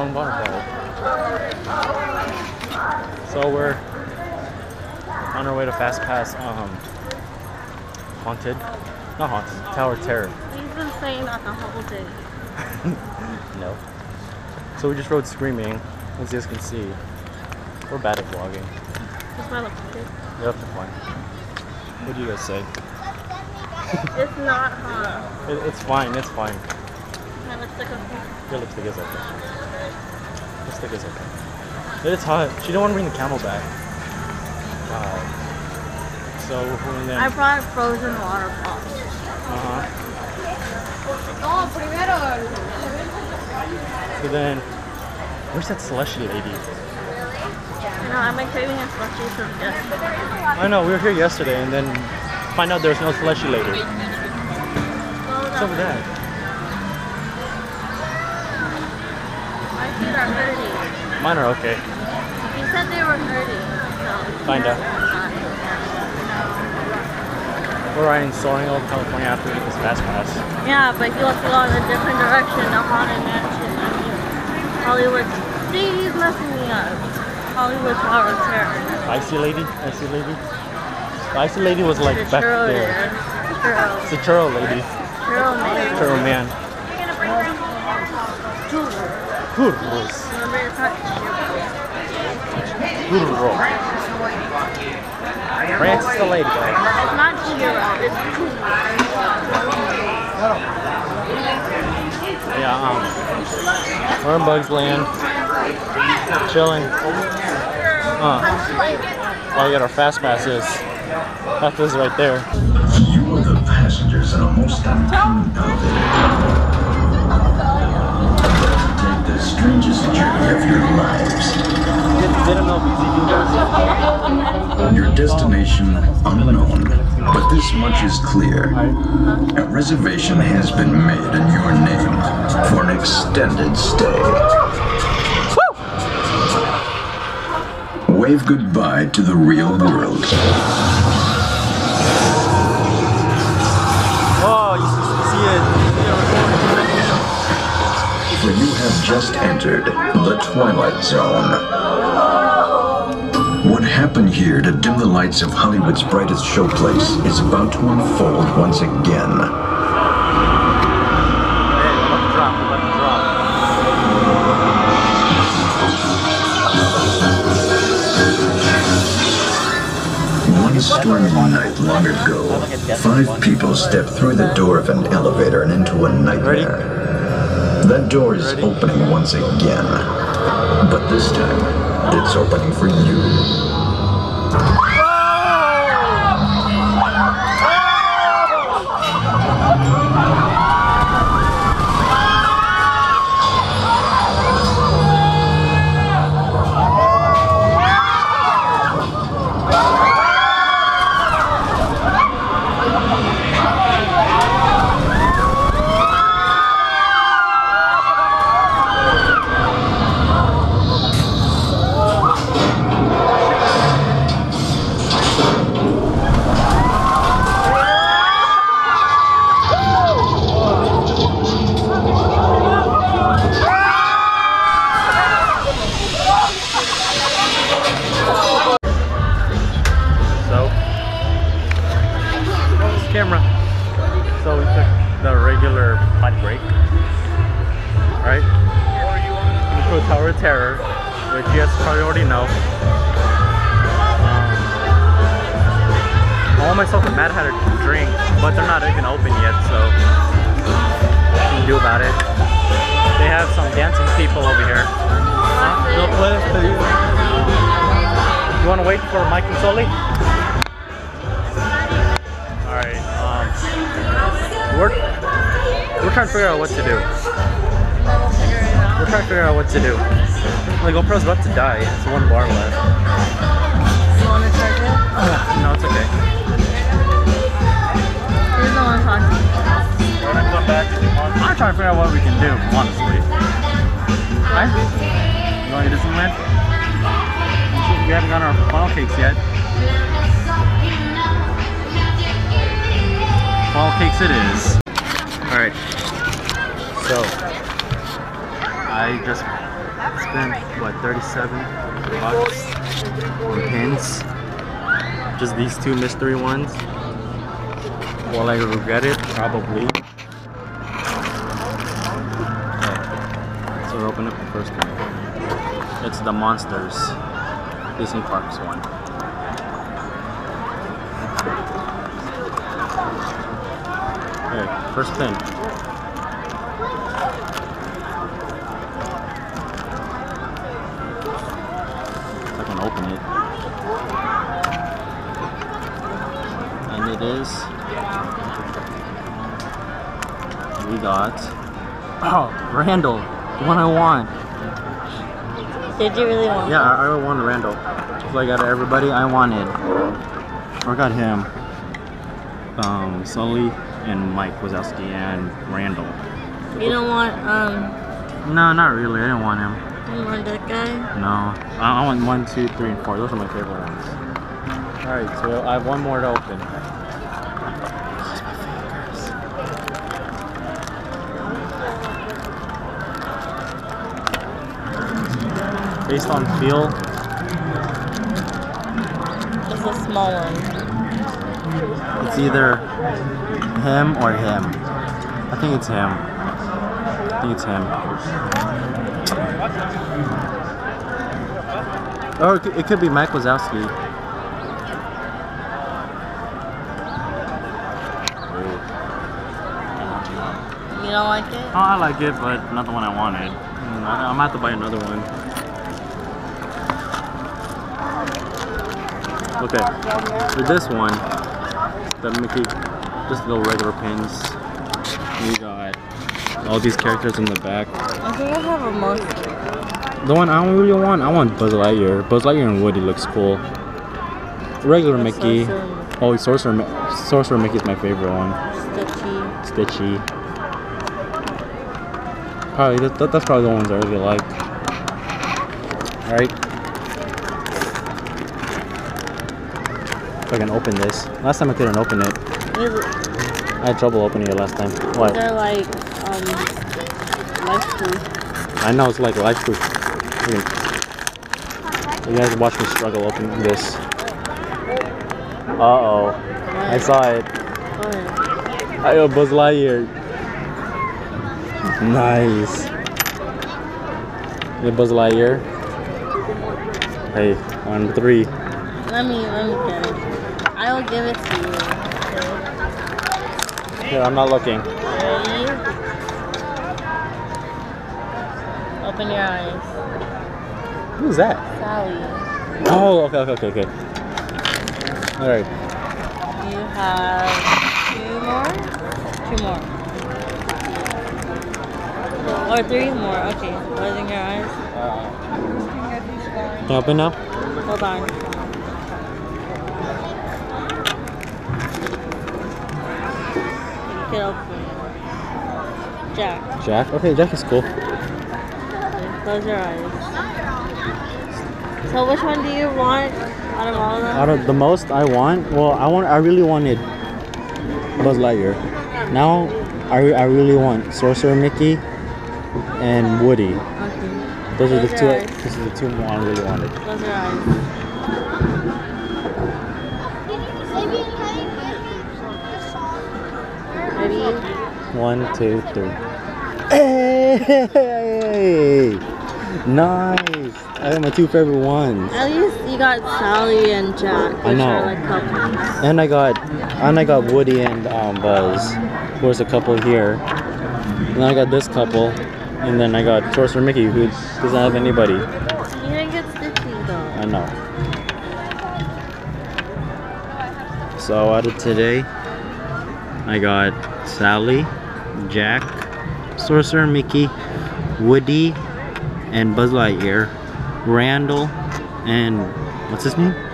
wrong waterfall. So we're on our way to Fast Pass Haunted. Not Haunted, Tower of Terror. He's been saying that the whole day. No. So we just rode Screaming, as you guys can see. We're bad at vlogging. Does my look good? Yep, they're fine. What do you guys say? It's not hot. It's fine, it's fine. My lipstick okay? Your lipstick is okay. Lipstick is okay. It's hot. She don't want to bring the camel back. Wow. So and then I brought frozen waterfall. So then, where's that slushy lady? No, I've been craving a slushy from yesterday. I know, we were here yesterday and then find out there's no slushy lady. What's over there? My feet are hurting. Mine are okay. You said they were hurting. So Kinda. We're riding Soaring over California after we get this Fast Pass. Yeah, but you have to go in a different direction. The Haunted Mansion. Hollywood. See, he's messing me up. Hollywood Tower of Terror. Icy lady? Icy lady? The icy lady was like back there. Churro. It's a churro lady. Churro man. Churro man. Churros. Remember your touch. Churro. Francis the lady. It's not churro. It's churro. Yeah, we're in Bugs Land. Chilling. Oh, we got our Fast Passes. Fast Pass is right there. You are the passengers in a most uncommon elevator. Take the strangest journey of your lives. Your destination unknown, but this much is clear. A reservation has been made in your name for an extended stay. Wave goodbye to the real world. Oh, you see it. For you have just entered the Twilight Zone. What happened here to dim the lights of Hollywood's brightest showplace is about to unfold once again. One stormy night long ago, 5 people stepped through the door of an elevator and into a nightmare. That door is opening once again, but this time, it's opening for you. Camera. So we took the regular potty break, right? We go to Tower of Terror, which you guys probably already know. I want myself and Matt had a drink, but they're not even open yet, so nothing we can do about it. They have some dancing people over here. They'll play. You want to wait for Mike and Sully? Alright, we're trying to figure out what to do. We're trying to figure out what to do. My GoPro's about to die. It's 1 bar left. You want to charge it? No, it's okay. Here's the one talking. I'm trying to figure out what we can do, honestly. Right? You want to do this one, man? We haven't gotten our funnel cakes yet. Funnel cakes it is. Alright. So, I just spent what, 37 bucks on pins. Just these two mystery ones. Will I regret it? Probably. Okay. So we'll open up the first one. It's the Monsters Disney Parks one. Okay, first pin. If I can open it. And it is. We got. Oh, Randall, the one I want. Did you really want Yeah, I wanted Randall. So I got everybody I wanted. Or got him. Sully and Mike Wazowski and Randall. You don't want, No, not really. I didn't want him. you want that guy? No. I want 1, 2, 3, and 4. Those are my favorite ones. Alright, so I have one more to open. Cross my fingers. Based on feel, It's a small one. it's either him or him. I think it's him. I think it's him. Or it could be Mike Wazowski. You don't like it? Oh, I like it, but not the one I wanted. I'm gonna have to buy another one. Okay, for this one, the Mickey, just little regular pins. We got all these characters in the back. I think I have a monster. The one I really want, I want Buzz Lightyear. Buzz Lightyear and Woody looks cool. Regular Mickey. Oh, Sorcerer Mickey's my favorite one. Stitchy. Probably that's probably the ones I really like. Alright. If I can open this. Last time I couldn't open it. I had trouble opening it last time. What? They're like, life-proof. I know it's like life-proof. You guys watch me struggle opening this. Uh-oh. I saw it. I got Buzz Lightyear. Nice. The Buzz Lightyear. Hey, on 3. Let me get it. I will give it to you. Here, I'm not looking. Ready? Open your eyes. Who's that? Sally. Oh, okay. Alright. You have 2 more? 2 more. Or 3 more. Okay. Closing your eyes. Can I open now? Hold on. You can open. Jack. Jack? Okay, Jack is cool. Close your eyes. So which one do you want out of all of them? Out of the most I want, well, I really wanted Buzz Lightyear. Now, I really want Sorcerer Mickey and Woody. Okay. Those are the Close two. your eyes. This is the 2 more I really wanted. Close your eyes. Ready? 1, 2, 3. Hey! Nice! I got my 2 favorite ones. At least you got Sally and Jack, which I know. are like couples. And I got Woody and Buzz. There's a couple here. And then I got this couple. And then I got Sorcerer Mickey, who doesn't have anybody. You didn't get Stitchy though. I know. So out of today, I got Sally, Jack, Sorcerer Mickey, Woody, and Buzz Lightyear, Randall, and what's his name?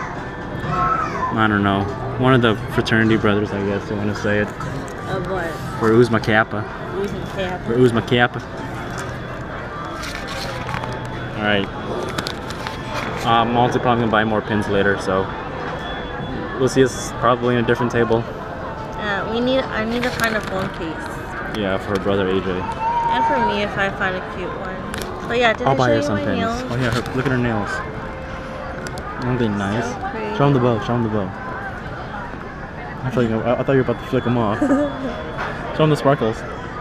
I don't know. One of the fraternity brothers, I guess you want to say it. Of what? For Uzma Kappa. For Uzma Kappa. Alright. I'm also probably gonna buy more pins later, so we'll see us probably in a different table. Yeah, I need to find a phone case. Yeah, for brother AJ. And for me if I find a cute one. But yeah, did I'll I buy show her you some my pins. nails? Oh yeah, look at her nails. Aren't they nice? So pretty. Show them the bow. Show them the bow. I thought you were about to flick them off. Show them the sparkles.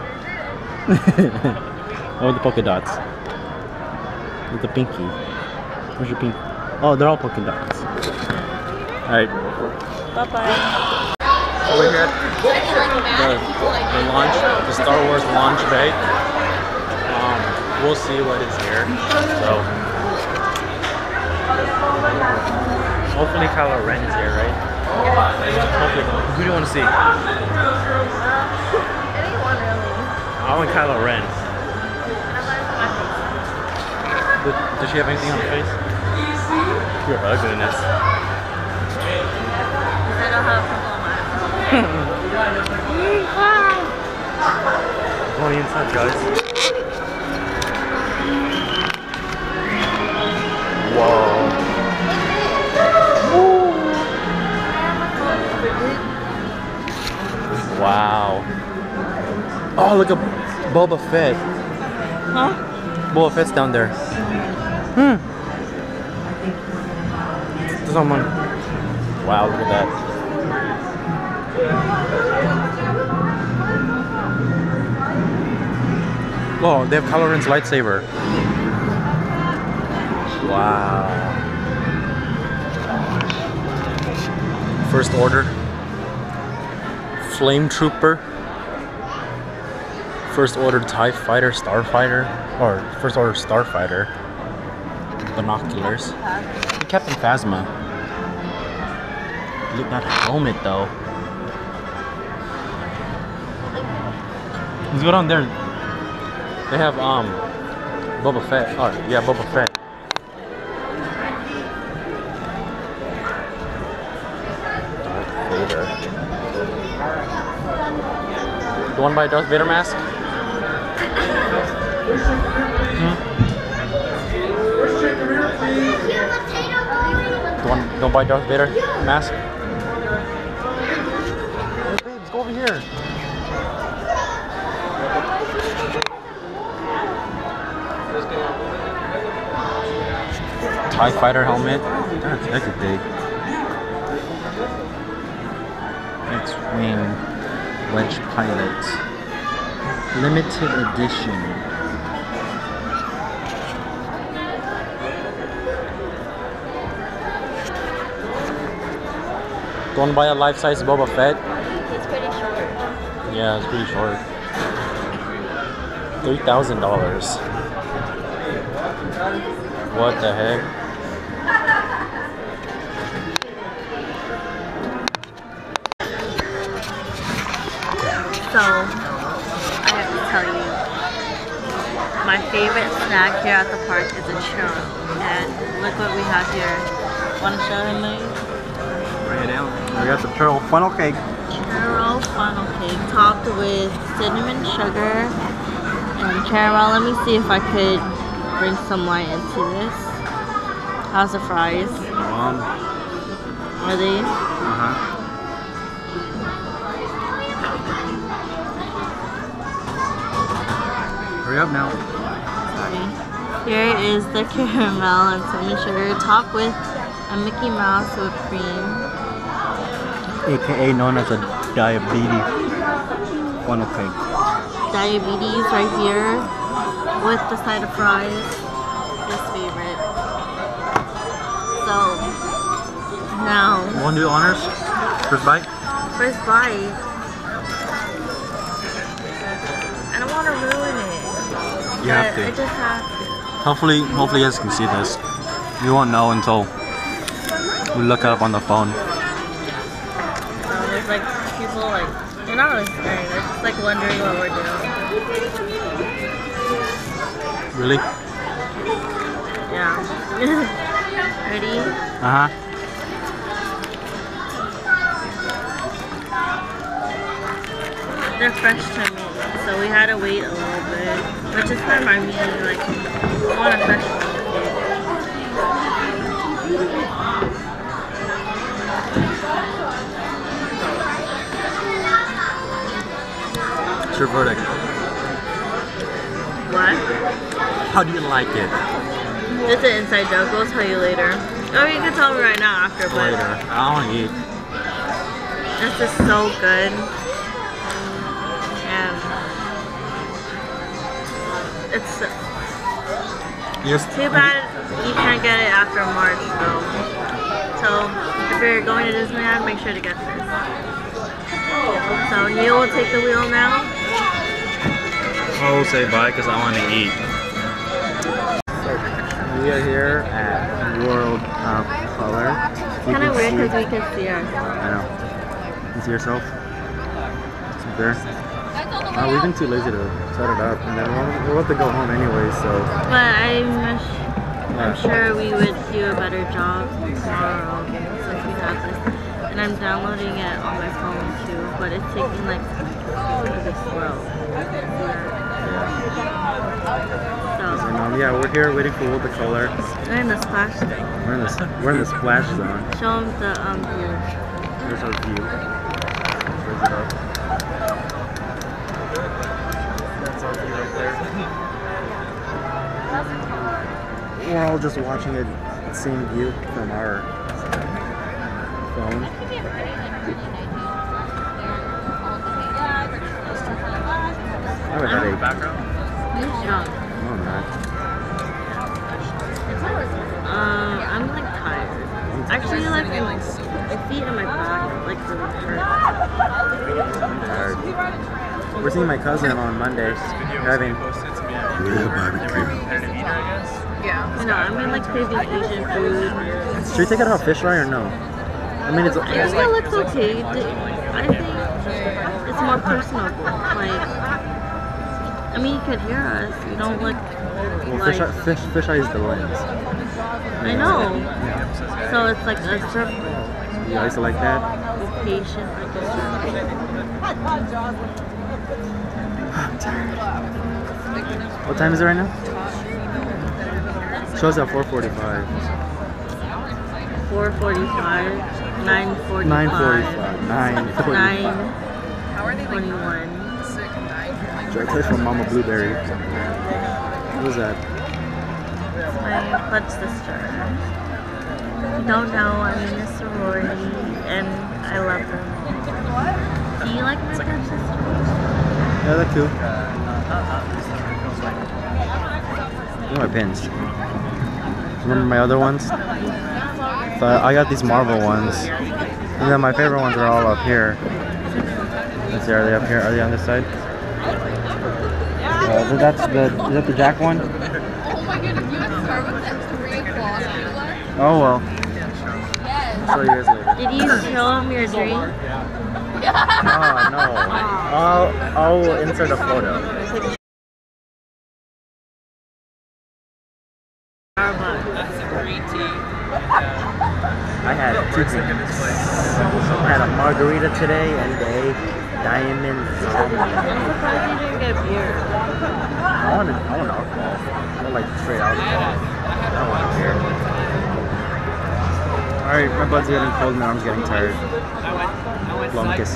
Oh, the polka dots. With the pinky. Where's your pinky? Oh, they're all polka dots. Alright. Bye-bye. Over here at the launch, the Star Wars launch bay. We'll see what is here. So hopefully Kylo Ren is here, right? Hopefully. Who do you want to see? Anyone really? I want Kylo Ren. Does she have anything on her face? Your ugliness. I don't have purple on my Going inside, guys. Whoa. Wow. Oh, look at Boba Fett. Huh? Boba Fett's down there. There's someone. Wow, look at that. Oh, they have Kylo Ren's lightsaber. Wow. First Order. Flame Trooper. First Order TIE Fighter, Starfighter. Or First Order Starfighter. Binoculars. Captain Phasma. Look at that helmet though. Let's go down there. They have Boba Fett. Oh yeah, Boba Fett. Darth Vader. You want to buy a Darth Vader mask? Don't buy Darth Vader mask? Hey, babes, go over here. TIE Fighter helmet. That's a big. X-Wing Wedge Pilot. Limited edition. Do you want to buy a life-size Boba Fett? It's pretty short. Yeah, it's pretty short. $3,000. What the heck? So, I have to tell you, my favorite snack here at the park is a churro. And look what we have here. Want to show him, Lee? Bring it down. We got the churro funnel cake. Churro funnel cake topped with cinnamon sugar and caramel. Let me see if I could bring some light into this. How's the fries? Are they? Hurry up now. Sorry. Here is the caramel and cinnamon sugar topped with a Mickey Mouse whipped cream. AKA known as a diabetes funnel cake. Diabetes right here with the side of fries. His favorite. So now You want to do honors? First bite? first bite. I don't want to ruin it. You have but to. I just have to. Hopefully you guys can see this. You won't know until we look it up on the phone. There's like people like, they're not really staring, they're just like wondering what we're doing. Really? Yeah. Ready? Uh-huh. They're fresh to me, so we had to wait a little bit. Which is fine by me, like, I want a fresh one. What's your verdict? What? How do you like it? It's an inside joke. We'll tell you later. Or you can tell me right now after, but Later. I want to eat. this is so good. And it's Yes. too bad you can't get it after March though. So if you're going to Disneyland, make sure to get this. So Neil will take the wheel now. I will say bye because I want to eat. We are here at World of Color. It's kind of weird because we can see ourselves. I know. You see yourself? It's there. We've been too lazy to set it up, and then we'll have to go home anyway, so. But I'm sure we would do a better job tomorrow since we have this. And I'm downloading it on my phone too, but it's taking like really slow. So yeah, we're here waiting for World of Color. we're in the splash zone. We're in the splash zone. Show them the view. Here's our view. Raise it up. That's our view right there. We're all just watching the same view from our phone. I have a headache. Who's drunk? No, I'm not. I'm like tired. Actually, like my feet and my back like really hurt. I'm tired. We're seeing my cousin on Monday. Having Real barbecue. You know, I'm in like craving Asian food. Should we take it off fish fry or no? I mean, it's I think it looks okay. I think it's more personable. Like, I mean, you could hear us. You don't look well, like... fish eye is the lens. I know. So it's like a circle. You guys like that? Be patient, like a circle. I'm tired. What time is it right now? Shows at 4:45. 4:45, 9:45, 9:45. 9:21. Should I taste from Mama Blueberry? What is that? My blood sister. You don't know, I'm in a sorority and I love them. Do you like my blood sister? Yeah, they're cool. Look at my pins. Remember my other ones? So I got these Marvel ones. And then my favorite ones are all up here. Let's see, are they up here? Are they on this side? Is that the Jack one? Oh my goodness, you went to Starbucks at 3 o'clock. Oh well. Show you guys later. Did you show him your drink? Oh no. I'll insert a photo. I had 2 drinks. I had a margarita today and a diamond. I'm surprised you didn't get beer. I want alcohol. I want like straight alcohol. I don't want beer. Alright, my butt's getting cold and my arm's getting tired. Long kiss.